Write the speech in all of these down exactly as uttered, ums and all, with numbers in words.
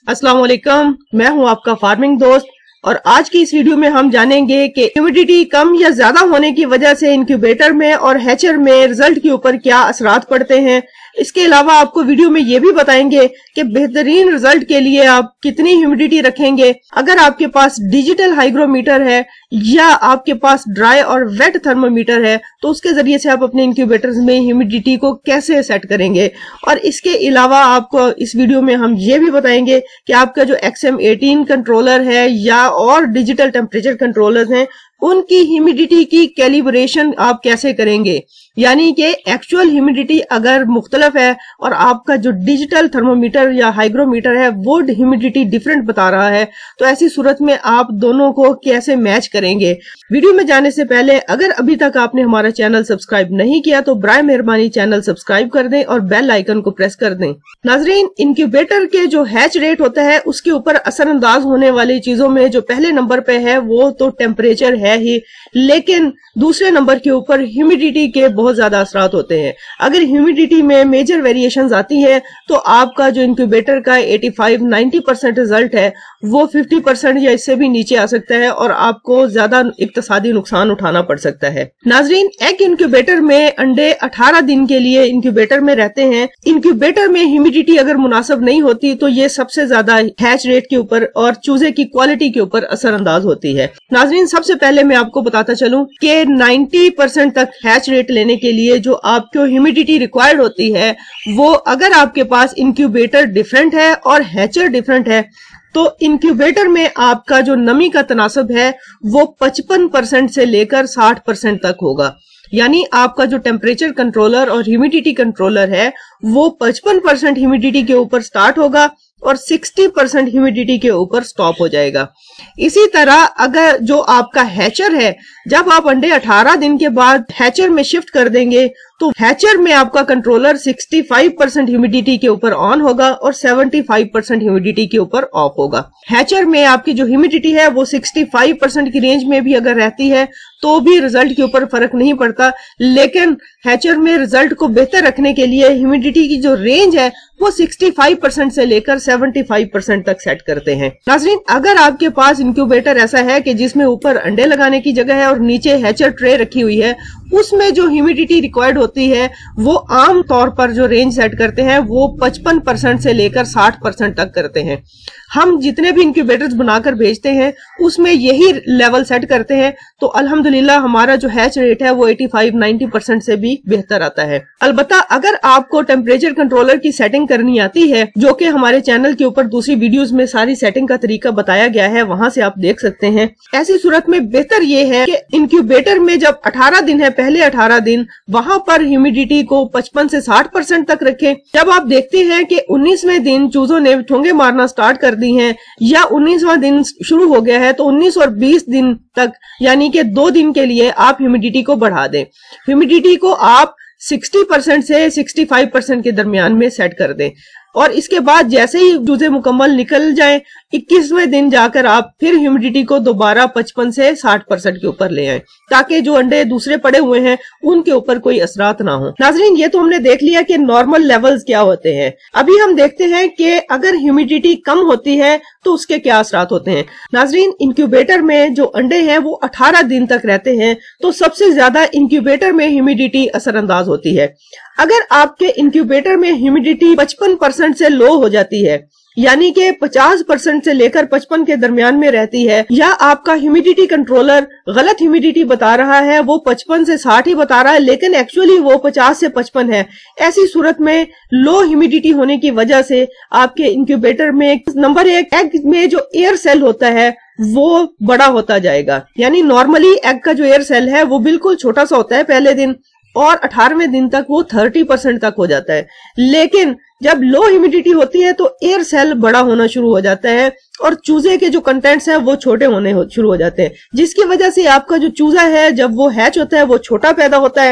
अस्सलाम वालेकुम, मैं हूं आपका फार्मिंग दोस्त और आज की इस वीडियो में हम जानेंगे कि ह्यूमिडिटी कम या ज्यादा होने की वजह से इंक्यूबेटर में और हैचर में रिजल्ट के ऊपर क्या असरात पड़ते हैं। इसके अलावा आपको वीडियो में ये भी बताएंगे कि बेहतरीन रिजल्ट के लिए आप कितनी ह्यूमिडिटी रखेंगे। अगर आपके पास डिजिटल हाइग्रोमीटर है या आपके पास ड्राई और वेट थर्मोमीटर है तो उसके जरिए से आप अपने इंक्यूबेटर्स में ह्यूमिडिटी को कैसे सेट करेंगे। और इसके अलावा आपको इस वीडियो में हम ये भी बताएंगे कि आपका जो एक्स एम एटीन कंट्रोलर है या और डिजिटल टेम्परेचर कंट्रोलर्स हैं उनकी ह्यूमिडिटी की कैलिब्रेशन आप कैसे करेंगे, यानी कि एक्चुअल ह्यूमिडिटी अगर मुख्तलिफ है और आपका जो डिजिटल थर्मोमीटर या हाइग्रोमीटर है वो ह्यूमिडिटी डिफरेंट बता रहा है तो ऐसी सूरत में आप दोनों को कैसे मैच करेंगे। वीडियो में जाने से पहले अगर अभी तक आपने हमारा चैनल सब्सक्राइब नहीं किया तो बराए मेहरबानी चैनल सब्सक्राइब कर दें और बेल आइकन को प्रेस कर दें। नाजरीन, इंक्यूबेटर के जो हैच रेट होता है उसके ऊपर असरअंदाज होने वाली चीजों में जो पहले नंबर पे है वो तो टेम्परेचर है ही, लेकिन दूसरे नंबर के ऊपर ह्यूमिडिटी के बहुत ज्यादा असरात होते हैं। अगर ह्यूमिडिटी में मेजर वेरिएशंस आती है तो आपका जो इंक्यूबेटर का पचासी नब्बे परसेंट रिजल्ट है वो पचास परसेंट या इससे भी नीचे आ सकता है और आपको ज्यादा इक्तसादी नुकसान उठाना पड़ सकता है। नाजरीन, एग इंक्यूबेटर में अंडे अठारह दिन के लिए इंक्यूबेटर में रहते हैं। इंक्यूबेटर में ह्यूमिडिटी अगर मुनासिब नहीं होती तो ये सबसे ज्यादा हैच रेट के ऊपर और चूजे की क्वालिटी के ऊपर असरअंदाज होती है। नाजरीन, सबसे पहले मैं आपको बताता चलूं कि नब्बे परसेंट तक हैच रेट लेने के लिए जो आपको ह्यूमिडिटी रिक्वायर्ड होती है वो अगर आपके पास इंक्यूबेटर डिफरेंट है और हैचर डिफरेंट है तो इंक्यूबेटर में आपका जो नमी का तनासब है वो पचपन परसेंट से लेकर साठ परसेंट तक होगा। यानी आपका जो टेम्परेचर कंट्रोलर और ह्यूमिडिटी कंट्रोलर है वो पचपन परसेंट ह्यूमिडिटी के ऊपर स्टार्ट होगा और साठ परसेंट ह्यूमिडिटी के ऊपर स्टॉप हो जाएगा। इसी तरह अगर जो आपका हैचर है, जब आप अंडे अठारह दिन के बाद हैचर में शिफ्ट कर देंगे तो हैचर में आपका कंट्रोलर पैंसठ परसेंट ह्यूमिडिटी के ऊपर ऑन होगा और पचहत्तर परसेंट ह्यूमिडिटी के ऊपर ऑफ होगा। हैचर में आपकी जो ह्यूमिडिटी है वो पैंसठ परसेंट की रेंज में भी अगर रहती है तो भी रिजल्ट के ऊपर फर्क नहीं पड़ता, लेकिन हैचर में रिजल्ट को बेहतर रखने के लिए ह्यूमिडिटी की जो रेंज है वो पैंसठ परसेंट से लेकर पचहत्तर परसेंट तक सेट करते हैं। नाज़रीन, अगर आपके पास इंक्यूबेटर ऐसा है कि जिसमें ऊपर अंडे लगाने की जगह है और नीचे हैचर ट्रे रखी हुई है, उसमें जो ह्यूमिडिटी रिक्वायर्ड होती है वो आम तौर पर जो रेंज सेट करते हैं वो पचपन परसेंट से लेकर साठ परसेंट तक करते हैं। हम जितने भी इंक्यूबेटर्स बनाकर भेजते हैं उसमें यही लेवल सेट करते हैं तो अल्हम्दुलिल्लाह हमारा जो हैच रेट है वो पचासी नब्बे परसेंट से भी बेहतर आता है। अलबत्ता अगर आपको टेम्परेचर कंट्रोलर की सेटिंग करनी आती है, जो कि हमारे चैनल के ऊपर दूसरी वीडियोस में सारी सेटिंग का तरीका बताया गया है, वहां से आप देख सकते हैं। ऐसी सूरत में बेहतर ये है कि इंक्यूबेटर में जब अठारह दिन है, पहले अठारह दिन वहां पर ह्यूमिडिटी को पचपन से साठ परसेंट तक रखें। जब आप देखते हैं कि उन्नीसवें दिन चूजों ने ठोंगे मारना स्टार्ट कर दी हैं या उन्नीसवां दिन शुरू हो गया है तो उन्नीस और बीस दिन तक यानी कि दो दिन के लिए आप ह्यूमिडिटी को बढ़ा दें। ह्यूमिडिटी को आप साठ परसेंट से पैंसठ परसेंट के दरमियान में सेट कर दें और इसके बाद जैसे ही चूजे मुकम्मल निकल जाएं, इक्कीसवें दिन जाकर आप फिर ह्यूमिडिटी को दोबारा पचपन से साठ परसेंट के ऊपर ले आए ताकि जो अंडे दूसरे पड़े हुए हैं उनके ऊपर कोई असरात ना हो। नाजरीन, ये तो हमने देख लिया कि नॉर्मल लेवल्स क्या होते हैं। अभी हम देखते हैं कि अगर ह्यूमिडिटी कम होती है तो उसके क्या असरात होते हैं। नाजरीन, इंक्यूबेटर में जो अंडे हैं वो अठारह दिन तक रहते हैं तो सबसे ज्यादा इंक्यूबेटर में ह्यूमिडिटी असरअंदाज होती है। अगर आपके इंक्यूबेटर में ह्यूमिडिटी पचपन परसेंट से लो हो जाती है, यानी कि पचास परसेंट से लेकर पचपन के दरमियान में रहती है, या आपका ह्यूमिडिटी कंट्रोलर गलत ह्यूमिडिटी बता रहा है, वो पचपन से साठ ही बता रहा है लेकिन एक्चुअली वो पचास से पचपन है, ऐसी सूरत में लो ह्यूमिडिटी होने की वजह से आपके इंक्यूबेटर में नंबर एक एग में जो एयर सेल होता है वो बड़ा होता जाएगा। यानी नॉर्मली एग का जो एयर सेल है वो बिल्कुल छोटा सा होता है पहले दिन और अठारहवें दिन तक वो तीस परसेंट तक हो जाता है, लेकिन जब लो ह्यूमिडिटी होती है तो एयर सेल बड़ा होना शुरू हो जाता है और चूजे के जो कंटेंट्स हैं वो छोटे होने हो, शुरू हो जाते हैं, जिसकी वजह से आपका जो चूजा है जब वो हैच होता है वो छोटा पैदा होता है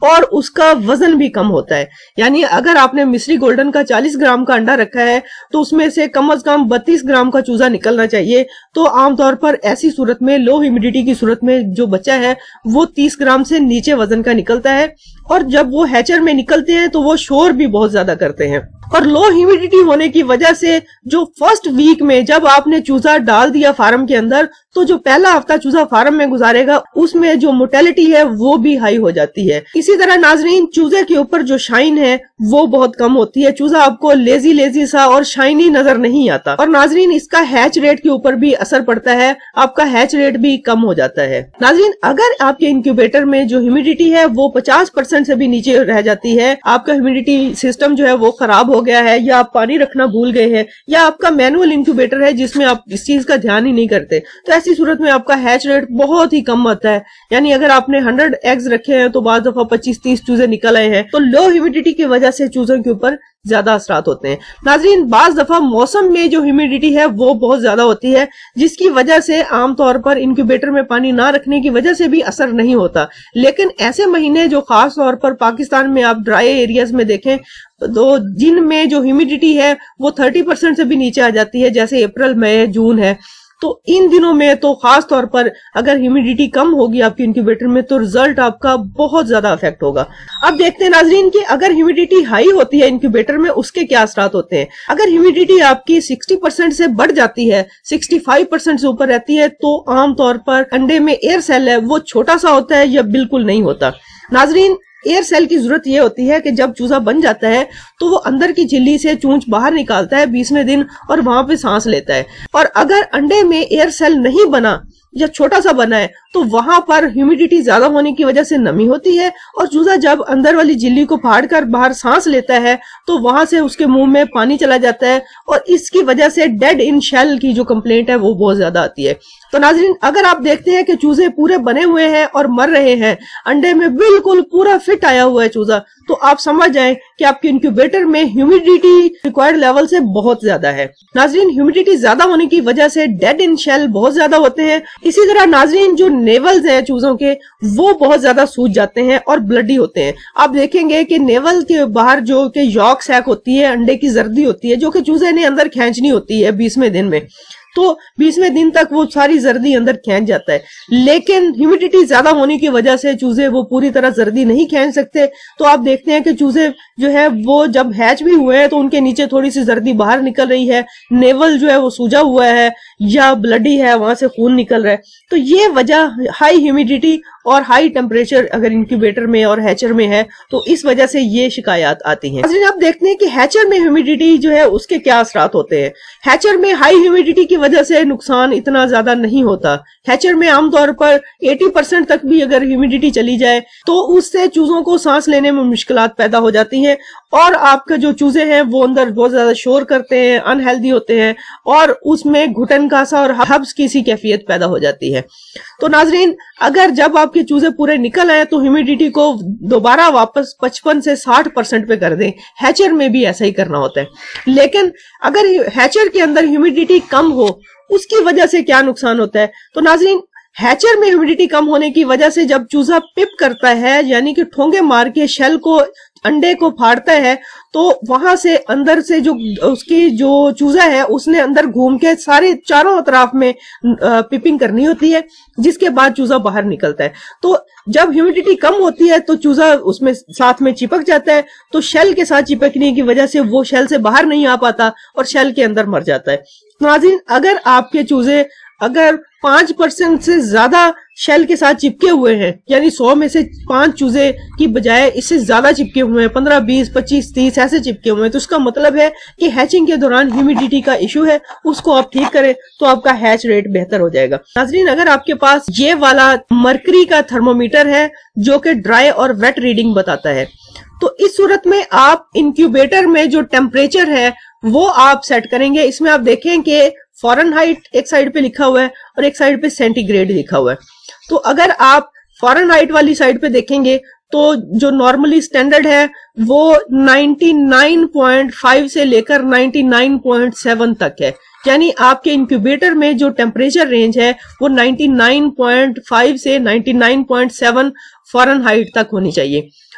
اور اس کا وزن بھی کم ہوتا ہے. یعنی اگر آپ نے مصری گولڈن کا چالیس گرام کا انڈا رکھا ہے تو اس میں سے کم از کم بتیس گرام کا چوزا نکلنا چاہیے. تو عام طور پر ایسی صورت میں لو ہیومیڈیٹی کی صورت میں جو بچہ ہے وہ تیس گرام سے نیچے وزن کا نکلتا ہے. اور جب وہ ہیچر میں نکلتے ہیں تو وہ شور بھی بہت زیادہ کرتے ہیں. اور لو ہیومیڈیٹی ہونے کی وجہ سے جو فرسٹ ویک میں جب آپ نے چوزا ڈال دیا فارم کے اندر تو جو پہلا ہفتہ چوزا فارم میں گزارے گا اس میں جو موٹیلٹی ہے وہ بھی ہائی ہو جاتی ہے. اسی طرح ناظرین چوزے کے اوپر جو شائن ہے وہ بہت کم ہوتی ہے. چوزا آپ کو لیزی لیزی سا اور شائنی نظر نہیں آتا. اور ناظرین اس کا ہیچ ریٹ کے اوپر بھی اثر پڑتا ہے, آپ کا ہیچ ریٹ بھی کم ہو جاتا ہے. ناظرین اگر آپ کے انکیوبیٹر میں جو ہیومیڈیٹی ہے وہ پچاس پرسنٹ سے بھی نیچے رہ جاتی ہے, آپ کا ہیومیڈیٹی سسٹم جو ہے وہ خراب ہو گیا ہے, یا آپ پانی رکھنا بھول گئے ہیں, یا آپ کا مینوئل انکیوبیٹر ہے جس میں آپ اس چیز کا دھیان ہی نہیں کرتے, تو ایسی صورت میں آپ کا ہیچ ریٹ بہت ہی کم ہوتا ہے. یعنی اگر آپ نے ہنڈریڈ ایگز رکھے ہیں تو بعض دفعہ پچیس تیس چوزے نکل آئے ہیں, تو لو ہیومیڈیٹی کی وجہ سے چوزوں کے اوپر زیادہ اثرات ہوتے ہیں. ناظرین بعض دفعہ موسم میں جو ہیومیڈیٹی ہے وہ بہت زیادہ ہوتی ہے, جس کی وجہ سے عام طور پر انکیوبیٹر میں پانی نہ رکھنے کی وجہ سے بھی اثر نہیں ہوتا. لیکن ایسے مہینے جو خاص طور پر پاکستان میں آپ ڈرائی ایریاز میں دیکھیں تو جن میں جو ہیومیڈیٹی ہے وہ تھرٹی پرسنٹ سے بھی نیچے آ جاتی ہے, جیسے اپریل مئی جون ہے, تو ان دنوں میں تو خاص طور پر اگر ہیومیڈیٹی کم ہوگی آپ کے انکیوبیٹر میں تو رزلٹ آپ کا بہت زیادہ افیکٹ ہوگا. اب دیکھتے ہیں ناظرین کہ اگر ہیومیڈیٹی ہائی ہوتی ہے انکیوبیٹر میں اس کے کیا اثرات ہوتے ہیں. اگر ہیومیڈیٹی آپ کی سکسٹی پرسنٹ سے بڑھ جاتی ہے, سکسٹی فائیو پرسنٹ سے اوپر رہتی ہے, تو عام طور پر انڈے میں ایئر سیل ہے وہ چھوٹا سا ہوتا ہے یا بالکل نہیں ہوتا. ناظرین ایئر سیل کی ضرورت یہ ہوتی ہے کہ جب چوزا بن جاتا ہے تو وہ اندر کی جھلی سے چونچ باہر نکالتا ہے بیسویں دن اور وہاں پہ سانس لیتا ہے. اور اگر انڈے میں ایئر سیل نہیں بنا یا چھوٹا سا بنا ہے تو وہاں پر ہیومیڈیٹی زیادہ ہونے کی وجہ سے نمی ہوتی ہے, اور چوزا جب اندر والی جھلی کو پھاڑ کر باہر سانس لیتا ہے تو وہاں سے اس کے منہ میں پانی چلا جاتا ہے, اور اس کی وجہ سے ڈیڈ ان شیل کی جو کمپلینٹ ہے وہ بہت زیادہ آتی ہے. تو ناظرین اگر آپ دیکھتے ہیں کہ چوزے پورے بنے ہوئے ہیں اور مر رہے ہیں, انڈے میں بالکل پورا فٹ آیا ہوا ہے چوزا, تو آپ سمجھ جائیں کہ آپ کے انکیوبیٹر میں ہیومیڈیٹی ریکوائرڈ لیول سے بہت زیادہ ہے. ناظرین ہیومیڈیٹی زیادہ ہونے کی وجہ سے ڈیڈ ان شیل بہت زیادہ ہوتے ہیں. اسی طرح ناظرین جو نیولز ہیں چوزوں کے وہ بہت زیادہ سوج جاتے ہیں اور بلڈی ہوتے ہیں. آپ دیکھیں گے کہ نیول کے باہر جو کہ یارک سیک ہوتی ہے, انڈے کی زردی ہوتی ہے جو کہ چوزے نے اندر کھینچنی ہوتی ہے بیسویں دن میں, تو بیسویں دن تک وہ ساری زردی اندر کھینچ جاتا ہے. لیکن ہیومیڈیٹی زیادہ ہونے کی وجہ سے چوزے وہ پوری طرح زردی نہیں کھینچ سکتے, تو آپ دیکھتے ہیں کہ چوزے جو ہے وہ جب ہیچ بھی ہوئے ہیں تو ان کے نیچے تھوڑی سی زردی باہر نکل رہی ہے, نیول جو ہے وہ سوجا ہوا ہے یا بلڈی ہے, وہاں سے خون نکل رہا ہے. تو یہ وجہ ہائی ہیومیڈیٹی اور ہائی ٹیمپریچر اگر انکیوبیٹر میں اور ہیچر میں ہے تو اس وجہ سے یہ شکایات آتی ہیں. آپ دیکھتے ہیں کہ ہیچر میں ہیومیڈیٹی جو ہے اس کے کیا اثرات ہوتے ہیں. ہیچر میں ہائی ہیومیڈیٹی کی وجہ سے نقصان اتنا زیادہ نہیں ہوتا. ہیچر میں عام طور پر اسی پرسنٹ تک بھی اگر ہیومیڈیٹی چلی جائے تو اس سے چوزوں کو سانس لینے میں مشکلات پیدا ہو جاتی ہیں, اور آپ کے جو چوزے ہیں وہ اندر بہت زیادہ شور کرتے ہیں, انہیلدی ہوتے ہیں, اور اس میں گھٹن کا سا اور ہبس کی سی کیفیت پیدا ہو جاتی ہے. تو ناظرین اگر جب آپ کے چوزے پورے نکل آئے تو ہیومیڈیٹی کو دوبارہ واپس پچپن سے ساٹھ پرسنٹ پہ کر دیں. ہیچر میں بھی ایسا ہی کرنا ہوتا ہے. لیکن اگر ہیچر کے اندر ہیومیڈیٹی کم ہو اس کی وجہ سے کیا نقصان ہوتا ہے. تو ناظرین ہیچر میں ہیومیڈیٹی کم ہونے کی وجہ سے جب چوزا پپ کرتا ہے یعنی کہ ٹھونگے مار کے شیل کو انڈے کو پھاڑتا ہے تو وہاں سے اندر سے جو اس کی جو چوزا ہے اس نے اندر گھوم کے سارے چاروں اطراف میں پپنگ کرنی ہوتی ہے, جس کے بعد چوزا باہر نکلتا ہے. تو جب ہیومیڈیٹی کم ہوتی ہے تو چوزا اس میں ساتھ میں چپک جاتا ہے, تو شیل کے ساتھ چپکنے کی وجہ سے وہ شیل سے باہر نہیں آ پاتا اور شیل کے اندر مر جاتا ہے. ناظرین اگر آپ کے چوزے اگر پانچ پرسنٹ سے زیادہ شیل کے ساتھ چپکے ہوئے ہیں, یعنی سو میں سے پانچ چوزے کی بجائے اس سے زیادہ چپکے ہوئے ہیں, پندرہ بیس پچیس تیس ایسے چپکے ہوئے ہیں, تو اس کا مطلب ہے کہ ہیچنگ کے دوران ہیومیڈیٹی کا ایشو ہے, اس کو آپ ٹھیک کریں تو آپ کا ہیچ ریٹ بہتر ہو جائے گا. ناظرین اگر آپ کے پاس یہ والا مرکری کا تھرمومیٹر ہے جو کہ ڈرائی اور ویٹ ریڈنگ بتاتا ہے, تو اس صورت میں آپ انکیوبیٹر میں جو ٹیمپریچر ہے وہ آپ سیٹ کریں گے. اس میں آپ دیکھیں کہ فارن ہائٹ ایک سائڈ پہ لکھا ہوا ہے اور ایک سائڈ پہ سینٹی گریڈ لکھا ہوا ہے. تو اگر آپ فارن ہائٹ والی سائڈ پہ دیکھیں گے تو جو نارملی سٹینڈرڈ ہے وہ نائنٹی نائن پوائنٹ فائیو سے لے کر نائنٹی نائن پوائنٹ سیون تک ہے. یعنی آپ کے انکیوبیٹر میں جو ٹیمپریچر رینج ہے وہ نائنٹی نائن پوائنٹ فائیو سے ninety nine point seven fahrenheit تک ہونی چاہیے.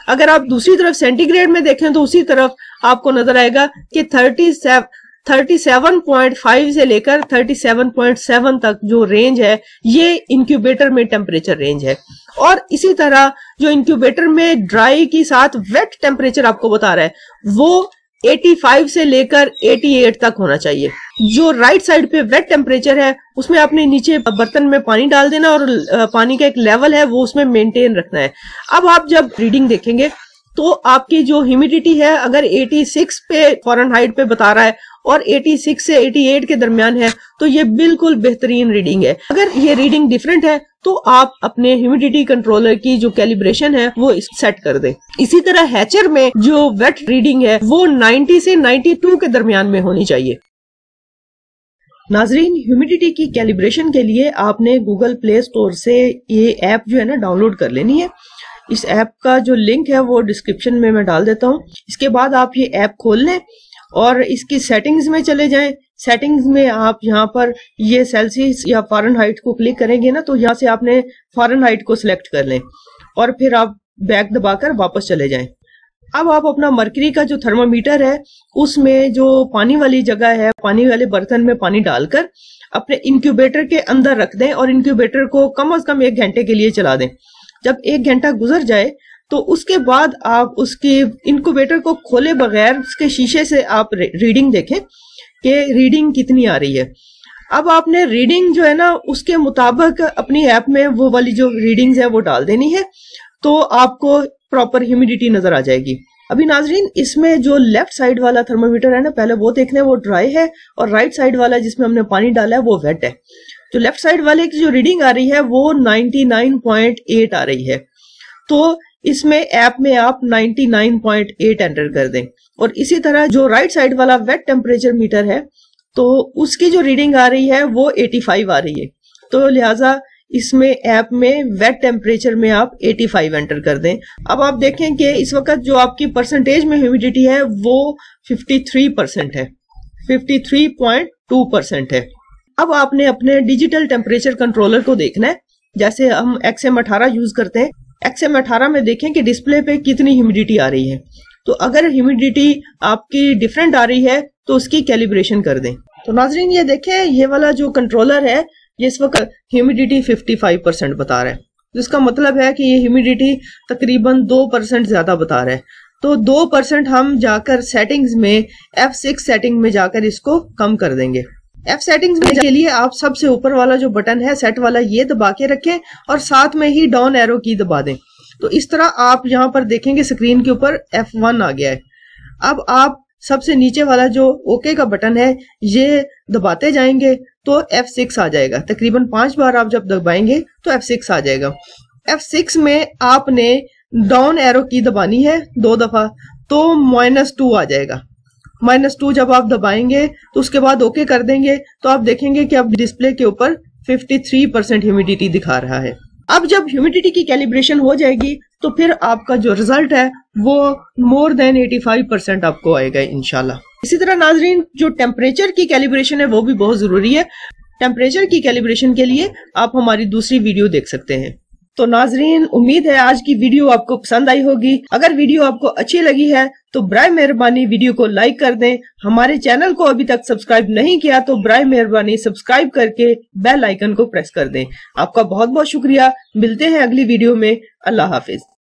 اگر آپ دوسری طرف سینٹی گریڈ میں دیکھیں تو اسی طرف آپ کو نظر آئے گا کہ تھرٹی سیون پوائنٹ فائیو سے لے کر تھرٹی سیون پوائنٹ سیون تک جو رینج ہے یہ انکیوبیٹر میں ٹیمپریچر رینج ہے. اور اسی طرح جو انکیوبیٹر میں ڈرائی کی ساتھ ویٹ ٹیمپریچر آپ کو بتا رہا ہے وہ ایٹی فائیو سے لے کر ایٹی ایٹ تک ہونا چاہیے. جو رائٹ سائڈ پہ ویٹ ٹیمپریچر ہے اس میں آپ نے نیچے برتن میں پانی ڈال دینا اور پانی کا ایک لیول ہے وہ اس میں مینٹین رکھنا ہے. اب آپ جب ریڈنگ دیکھیں گے تو آپ کی جو ہیومیڈیٹی ہے اگر ایٹی سکس پہ فارن ہائٹ پہ بتا رہا ہے اور ایٹی سکس سے ایٹی ایٹ کے درمیان ہے تو یہ بالکل بہترین ریڈنگ ہے. اگر یہ ریڈنگ ڈیفرنٹ ہے تو آپ اپنے ہیومیڈیٹی کنٹرولر کی جو کیلیبریشن ہے وہ سیٹ کر دیں. اسی طرح ہیچر میں جو ویٹ ریڈنگ ہے وہ نائنٹی سے نائنٹی ٹو کے درمیان میں ہونی چاہیے. ناظرین، ہیومیڈیٹی کی کیلیبریشن کے لیے آپ نے گوگل پلے اسٹور سے یہ ایپ جو ہے نا ڈاؤن لوڈ کر لینی ہے. اس ایپ کا جو لنک ہے وہ ڈسکرپشن میں میں ڈال دیتا ہوں. اس کے بعد آپ یہ ایپ کھول لیں اور اس کی سیٹنگز میں چلے جائیں. سیٹنگز میں آپ یہاں پر یہ سیلسیس یا فارن ہائٹ کو کلک کریں گے نا تو یہاں سے آپ نے فارن ہائٹ کو سلیکٹ کر لیں اور پھر آپ بیک دبا کر واپس چلے جائیں. اب آپ اپنا مرکری کا جو تھرمامیٹر ہے اس میں جو پانی والی جگہ ہے پانی والے برتن میں پانی ڈال کر اپنے انکیوبیٹر کے اندر رکھ دیں اور انکیوبیٹر کو کم از کم ایک گھنٹے کے لیے چلا دیں. جب ایک گھنٹہ گزر جائے تو اس کے بعد آپ اس کے انکیوبیٹر کو کھولے بغیر اس کے شیشے سے آپ ریڈنگ دیکھیں کہ ریڈنگ کتنی آ رہی ہے. اب آپ نے ریڈنگ جو ہے نا اس کے مطابق اپنی ایپ میں وہ والی جو ریڈنگز ہے وہ ڈال دینی ہے تو آپ کو پراپر ہیومیڈیٹی نظر آ جائے گی. ابھی ناظرین اس میں جو لیفٹ سائڈ والا تھرمامیٹر ہے نا پہلے وہ دیکھنا ہے وہ ڈرائی ہے اور رائٹ سائڈ والا جس میں ہم نے پانی ڈالا ہے وہ ویٹ ہے. جو لیفٹ سائڈ والے کی جو ریڈنگ آ رہی ہے وہ نائنٹی نائن پوائنٹ ایٹ آ رہی ہے تو اس میں ایپ میں آپ ninety nine point eight enter کر دیں. اور اسی طرح جو رائٹ سائڈ والا ویٹ ٹیمپریچر میٹر ہے تو اس کی جو ریڈنگ آ رہی ہے وہ ایٹی فائیو آ رہی ہے تو لہٰذا اس میں ایپ میں ویٹ ٹیمپریچر میں آپ ایٹی فائیو انٹر کر دیں. اب آپ دیکھیں کہ اس وقت جو آپ کی پرسنٹیج میں ہیومیڈیٹی ہے وہ ففٹی تھری پرسنٹ ہے fifty three point two percent ہے. اب آپ نے اپنے ڈیجیٹل ٹیمپریچر کنٹرولر کو دیکھنا ہے جیسے ہم ایکس ایم اٹھارہ یوز کرتے ہیں. ایکس ایم اٹھارہ میں دیکھیں کہ ڈسپلے پہ کتنی ہیومیڈیٹی آ رہی ہے تو اگر ہیومیڈیٹی آپ کی ڈیفرنٹ آ رہی ہے تو اس کی کیلیبریشن کر دیں. تو ناظرین یہ دیکھیں یہ والا جو کنٹرولر ہے یہ اس وقت ہیومیڈیٹی ففٹی فائیو پرسنٹ بتا رہا ہے جس کا مطلب ہے کہ یہ ہیومیڈیٹی تقریباً دو پرسنٹ زیادہ بتا رہا ہے. تو دو پرسنٹ ہم جا کر سیٹنگز میں ایف سکس سیٹنگ میں جا کر اس کو کم کر دیں گے. ایف سیٹنگز میں کے لیے آپ سب سے اوپر والا جو بٹن ہے سیٹ والا یہ دبا کے رکھیں اور ساتھ میں ہی ڈاؤن ایرو کی دبا دیں تو اس طرح آپ یہاں پر دیکھیں گے اسکرین کے اوپر ایف ون آ گیا ہے. اب آپ سب سے نیچے والا جو اوکے کا بٹن ہے یہ دباتے جائیں گے تو ایف سکس آ جائے گا. تقریباً پانچ بار آپ جب دبائیں گے تو ایف سکس آ جائے گا. ایف سکس میں آپ نے ڈاؤن ایرو کی دبانی ہے دو دفعہ تو مائنس ٹو آ جائے گا. مائنس ٹو جب آپ دبائیں گے تو اس کے بعد اوکے کر دیں گے تو آپ دیکھیں گے کہ اب ڈسپلے کے اوپر ففٹی تھری پرسنٹ ہیومیڈیٹی دکھا رہا ہے. اب جب ہیومیڈیٹی کی کیلیبریشن ہو جائے گی تو پھر آپ کا جو ریزلٹ ہے وہ more than eighty five percent آپ کو آئے گا انشاءاللہ. اسی طرح ناظرین جو ٹیمپریچر کی کیلیبریشن ہے وہ بھی بہت ضروری ہے. ٹیمپریچر کی کیلیبریشن کے لیے آپ ہماری دوسری ویڈیو دیکھ سکتے ہیں. تو ناظرین امید ہے آج کی ویڈیو آپ کو پسند آئی ہوگی. اگر ویڈیو آپ کو اچھی لگی ہے تو برائے مہربانی ویڈیو کو لائک کر دیں. ہمارے چینل کو ابھی تک سبسکرائب نہیں کیا تو برائے مہربانی سبسکرائب کر کے بیل آئیکن کو پریس کر دیں. آپ کا بہت بہت شکریہ. ملتے ہیں اگلی ویڈیو میں. اللہ حافظ.